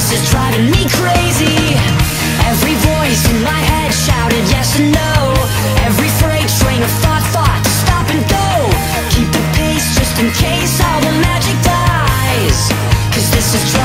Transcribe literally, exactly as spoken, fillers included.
this is driving me crazy. Every voice in my head shouted yes and no. Every freight train of thought thought to stop and go. Keep the pace just in case all the magic dies, 'cause this is